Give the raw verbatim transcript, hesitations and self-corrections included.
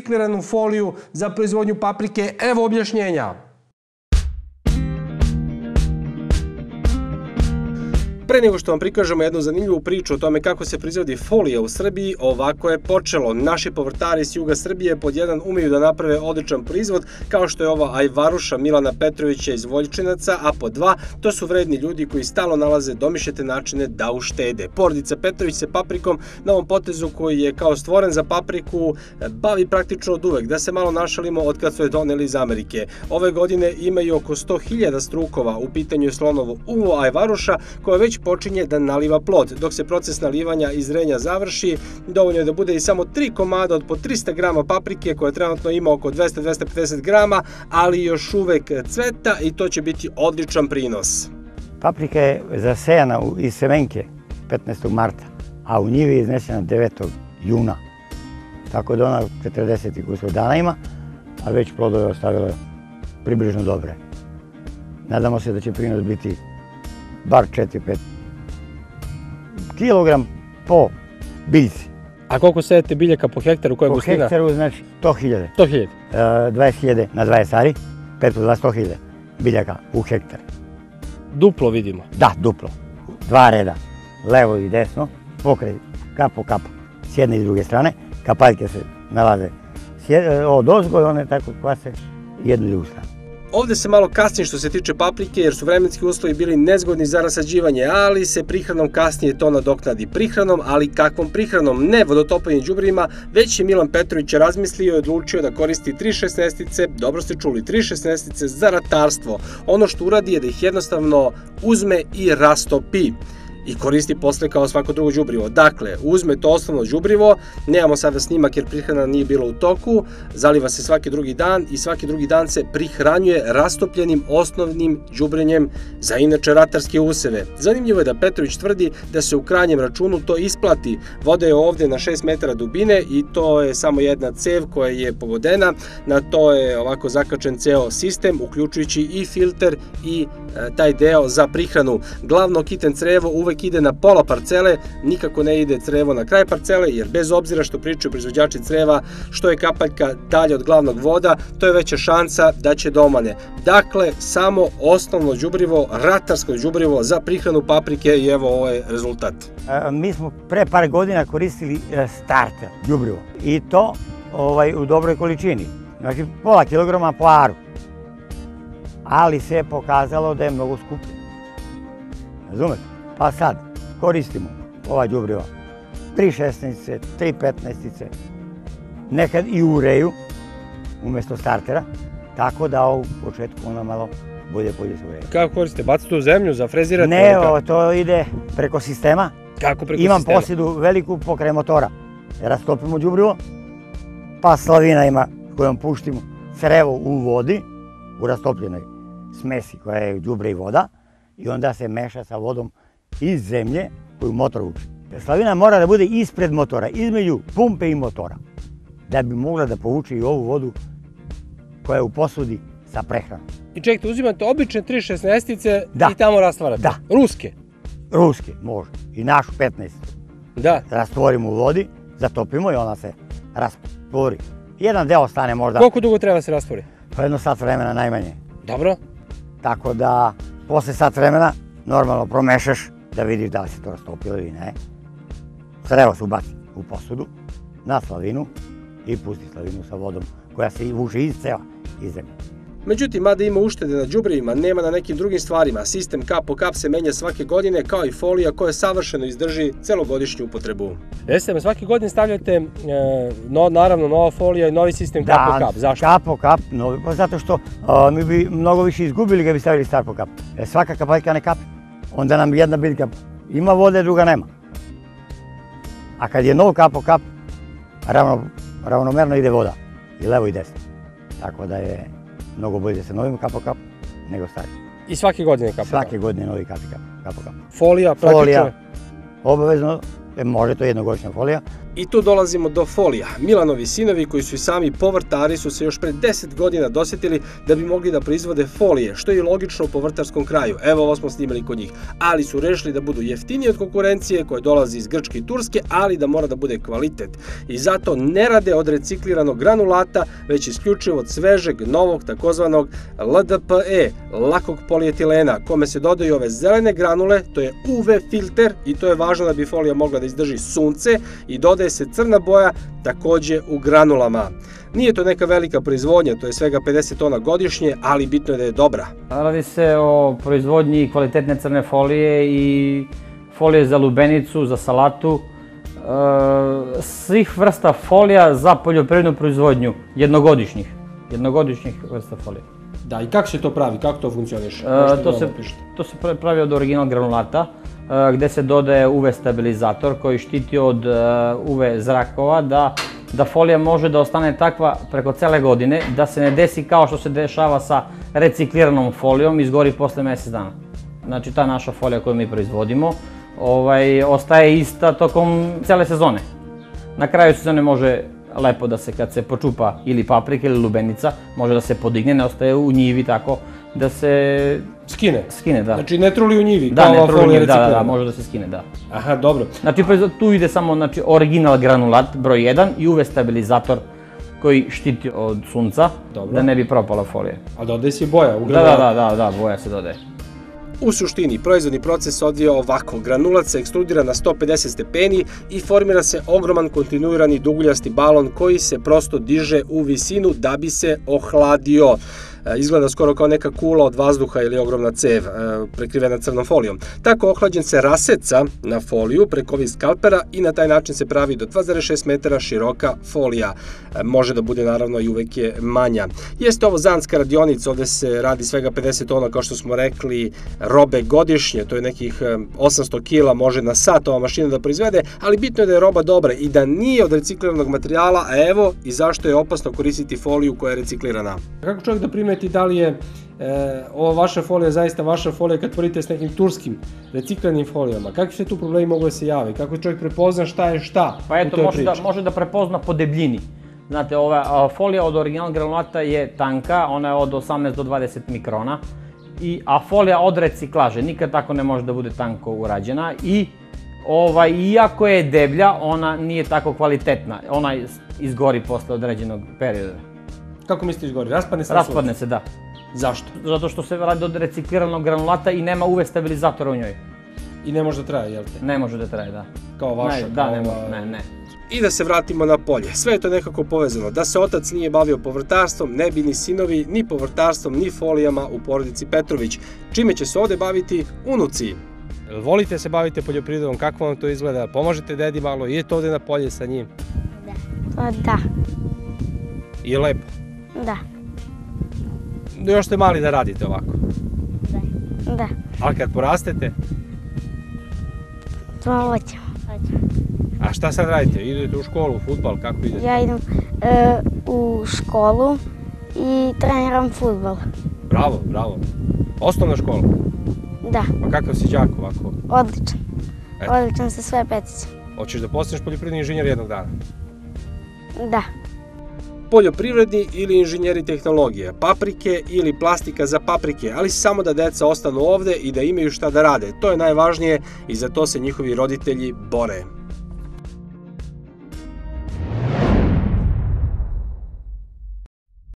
recikliranu foliju za proizvodnju paprike. Evo objašnjenja. Pre nego što vam prikažemo jednu zanimljivu priču o tome kako se proizvodi folija u Srbiji, ovako je počelo. Naši povrtari s juga Srbije pod jedan umeju da naprave odličan proizvod, kao što je ova ajvaruša Milana Petrovića iz Voljčinaca, a pod dva, to su vredni ljudi koji stalno nalaze domišljate načine da uštede. Porodica Petrović se paprikom na ovom potezu koji je kao stvoren za papriku bavi praktično od uvek. Da se malo našalimo od kad su je doneli iz Amerike. Ove godine imaju oko sto hiljada strukova, u pitanju je slonovo uvo ajvaruša koja već počinje da naliva plod. Dok se proces nalivanja i zrenja završi, dovoljno je da bude i samo tri komada od po trista grama paprike, koja trenutno ima oko dvesta do dvesta pedeset grama, ali još uvek cveta i to će biti odličan prinos. Paprika je zasejana iz semenke petnaestog marta, a u njivi je iznesena devetog juna. Tako da ona četrdeset dana ima, a već plodove ostavila približno dobre. Nadamo se da će prinos biti bar četiri do pet kilogram po biljci. A koliko sejete biljaka po hektaru, koja je gustina? Po hektaru znači sto hiljada. sto hiljada? dvadeset hiljada na dvadeset ari, pet puta dva, sto hiljada biljaka u hektar. Duplo vidimo? Da, duplo. Dva reda, levo i desno, pokraj, kap po kap, s jedne i s druge strane. Kapaljke se nalaze od ozgo i one tako kvase jednu i drugu stranu. Ovde se malo kasni što se tiče paprike, jer su vremenski uslovi bili nezgodni za rasađivanje, ali se prihranom kasnije to nadoknadi. Prihranom, ali kakvom prihranom? Ne vodotopanjem đubrivima, već je Milan Petrović razmislio i odlučio da koristi tri šesnaestice, dobro ste čuli, tri šesnaestice za ratarstvo. Ono što uradi je da ih jednostavno uzme i rastopi i koristi posle kao svako drugo đubrivo. Dakle, uzme to osnovno đubrivo, nemamo sada snimak jer prihrana nije bila u toku, zaliva se svaki drugi dan i svaki drugi dan se prihranjuje rastopljenim osnovnim đubrenjem za inače ratarske useve. Zanimljivo je da Petrović tvrdi da se u krajnjem računu to isplati. Voda je ovde na šest metara dubine i to je samo jedna cev koja je pogodena, na to je ovako zakačen ceo sistem, uključujući i filter i taj deo za prihranu. Glavno kiten crevo uvek ide na pola parcele, nikako ne ide crevo na kraj parcele, jer bez obzira što pričaju proizvođači creva, što je kapaljka dalje od glavnog voda, to je veća šansa da će domane. Dakle, samo osnovno đubrivo, ratarsko đubrivo za prihranu paprike i evo ovo je rezultat. Mi smo pre par godina koristili starter đubrivo i to u dobroj količini, znači pola kilograma po aru. Ali se je pokazalo da je mnogo skuplje. Razumete? Pa sad koristimo ova đubriva, tri šesnaestice, tri petnaestice, nekad i ureju umjesto startera, tako da u početku ona malo bolje polje se ureju. Kako koristite? Bacite u zemlju, zafrezirate? Ne, to ide preko sistema. Kako preko sistema? Imam posjedu veliku pokraj motora. Rastopimo đubrivo, pa slavina ima kojom puštimo crevo u vodi, u rastopljenoj smesi koja je đubre i voda, i onda se meša sa vodom iz zemlje koju motor vuče. Slavina mora da bude ispred motora, između pumpe i motora, da bi mogla da povuče i ovu vodu koja je u posudi sa prehranom. I čekajte, uzimate obične tri šesnaestice i tamo rastvarate? Da. Ruske? Ruske, može. I našu petnaest. Da. Rastvorimo u vodi, zatopimo i ona se rastvori. Jedan deo ostane možda... Koliko dugo treba se rastvori? Pa jedno sat vremena najmanje. Dobro. Tako da, posle sat vremena, normalno promešaš da vidiš da li se to rastopilo ili ne. Crevo se ubaci u posudu, na slavinu i pusti slavinu sa vodom koja se vuče iz ceva, iz zemlje. Međutim, mada ima uštede na đubrivima, nema na nekim drugim stvarima. Sistem kap po kap se menja svake godine, kao i folija koja savršeno izdrži celogodišnju upotrebu. Jeste, svake godine stavljate, naravno, nova folija i novi sistem kap po kap. Zašto? Da, kap po kap, zato što mi bi mnogo više izgubili kad bi stavili star po kap. Svaka kapaljka ne kapi, onda nam jedna biljka ima vode, druga nema. A kad je nov kap po kap, ravnomerno ide voda, i levo i desno. Tako da je mnogo bolje sa novim kap po kap nego stari. I svake godine kap po kap? Svake godine novi kap po kap. Folija, praktično? Folija, obavezno, može to jednogodišnja folija, I tu dolazimo do folija. Milanovi sinovi koji su i sami povrtari su se još pre deset godina dosjetili da bi mogli da proizvode folije, što je i logično u povrtarskom kraju. Evo ovo smo snimali kod njih. Ali su rešili da budu jeftiniji od konkurencije koja dolazi iz Grčke i Turske, ali da mora da bude kvalitet. I zato ne rade od recikliranog granulata, već isključivo od svežeg, novog, takozvanog L D P E, lakog polietilena, kome se dodaju ove zelene granule, to je U V filter i to je važno da bi folija mogla da izdrži sunce i dodaje se crna boja takođe u granulama. Nije to neka velika proizvodnja, to je svega pedeset tona godišnje, ali bitno je da je dobra. Radi se o proizvodnji kvalitetne crne folije i folije za lubenicu, za salatu, svih vrsta folija za poljoprivrednu proizvodnju, jednogodišnjih, jednogodišnjih vrsta folije. Da, i kako se to pravi, kako to funkcioniše? To se, to se pravi od original granulata, gde se dodaje U V stabilizator koji štiti od U V zrakova, da, da folija može da ostane takva preko cele godine, da se ne desi kao što se dešava sa recikliranom folijom, izgori posle mesec dana. Znači ta naša folija koju mi proizvodimo ovaj, ostaje ista tokom cele sezone. Na kraju sezone može lepo da se, kad se počupa ili paprika ili lubenica, može da se podigne, ne ostaje u njivi tako da se... Skine? Skine, da. Znači ne truli u njivi, da, kao ne ova truli u folija njivi, da, da, da, reciklirana? može da se skine, da. Aha, dobro. Znači tu ide samo znači, original granulat broj jedan i U V stabilizator koji štiti od sunca, dobro, da ne bi propala folija. A dodaje se boja u Da, granulatu? da, da, da, boja se dodaje. U suštini, proizvodni proces odvija ovako. Granulat se eksplodira na sto pedeset stepeni i formira se ogroman kontinuirani duguljasti balon koji se prosto diže u visinu da bi se ohladio. Izgleda skoro kao neka kula od vazduha ili ogromna cev prekrivena crnom folijom. Tako ohlađen se raseca na foliju preko ovih skalpera i na taj način se pravi do dva zarez šest metara široka folija. Može da bude naravno i uvek je manja. Jeste ovo zanska radionica, ovde se radi svega pedeset tona, kao što smo rekli, robe godišnje, to je nekih osamsto kila može na sat ova mašina da proizvede, ali bitno je da je roba dobra i da nije od recikliranog materijala, a evo i zašto je opasno koristiti foliju koja je reciklirana. Kako čovjek da primeti da li je e, ova vaša folija zaista vaša folija kad poredite s nekim turskim recikliranim folijama? Kakvi se tu problemi mogu da se jave? Kako čovjek prepozna šta je šta pa eto, u toj priči? Pa eto, može da prepozna po debljini. Znate, ova folija od original granulata je tanka, ona je od osamnaest do dvadeset mikrona, i, a folija od reciklaže nikad tako ne može da bude tanko urađena i ovaj, iako je deblja, ona nije tako kvalitetna, ona izgori posle određenog perioda. Kako mislite izgori? Raspadne se? Raspadne se, da. Zašto? Zato što se radi od recikliranog granulata i nema U V stabilizatora u njoj. I ne može da traje, jel te? Ne može da traje, da. Kao vaša? Ne, da, ne može, ne, ne. I da se vratimo na polje. Sve je to nekako povezano. Da se otac nije bavio povrtarstvom, ne bi ni sinovi ni povrtarstvom, ni folijama u porodici Petrović. Čime će se ovde baviti unuci? Jel volite se bavite poljoprivredom? Kako vam to izgleda? Pomažete dedi malo? Idete ovde na polje sa njim? Da. Da. I je lepo? Da. Još ste mali da radite ovako? Da. Da. Ali kad porastete? To hoćemo. A šta sad radite? Idete u školu, u fudbal, kako idete? Ja idem e, u školu i treniram fudbal. Bravo, bravo. Osnovna škola? Da. Pa kakav si đak ovako? Odličan. Eto. Odličan sa sve petice. Hoćeš da postaneš poljoprivredni inženjer jednog dana? Da. Poljoprivredni ili inženjeri tehnologije, paprike ili plastika za paprike, ali samo da deca ostanu ovde i da imaju šta da rade. To je najvažnije i za to se njihovi roditelji bore.